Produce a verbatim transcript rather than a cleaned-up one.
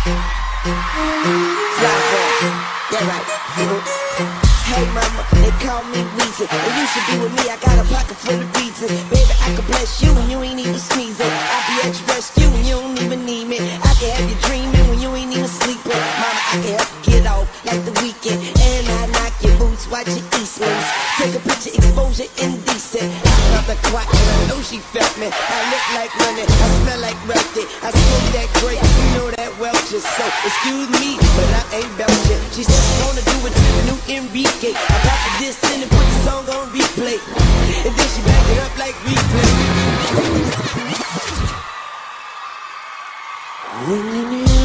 Yeah, right. Hey mama, they call me Weezy, and you should be with me, I got a pocket full of reason. Baby, I can bless you when you ain't even sneezing. I be at your rescue when you don't even need me. I can have you dreaming when you ain't even sleeping. Mama, I can help you get off like the weekend, and I knock your boots, watch your Eastman's. Take a picture, exposure indecent. I felt the clock and I know she felt me. I look like money, I smell like wealthy. I smoke that grape, you know that Welch is so. Excuse me, but I ain't belching. She said she wanna do it to the new Enrique. I got the diss in and put the song on replay, and then she back it up like replay. When you need